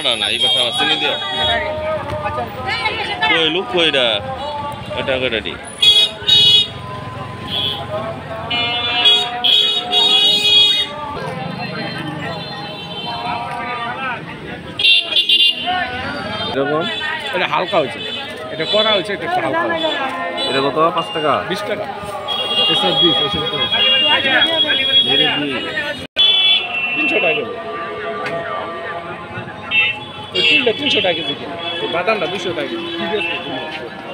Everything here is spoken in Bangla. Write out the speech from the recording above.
না এই কথা চিনি দিও কই লুক কইরা এটা করে দি এরকম এটা হালকা হয়েছে, এটা করা হয়েছে, এটা একটু হালকা হয়েছে। এটা কত 5 টাকা 20 টাকা এসব 20 ওসব তো 300 টাকা কেজি। ওই কিনলে 300 টাকা কেজি কিনা, বাদামটা 200 টাকা কেজি। কি বেচবে তুমি?